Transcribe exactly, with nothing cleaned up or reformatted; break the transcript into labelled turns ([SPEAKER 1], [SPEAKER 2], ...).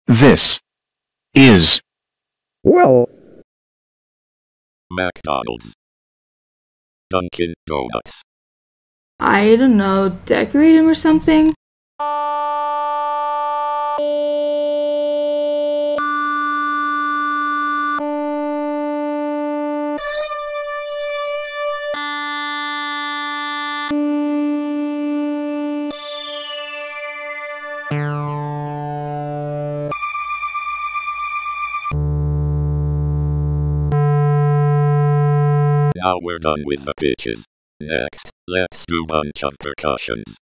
[SPEAKER 1] This is
[SPEAKER 2] Well,
[SPEAKER 3] McDonald's. Dunkin' Donuts.
[SPEAKER 4] I don't know, decorate him or something?
[SPEAKER 3] Now we're done with the pitches. Next, let's do bunch of percussions.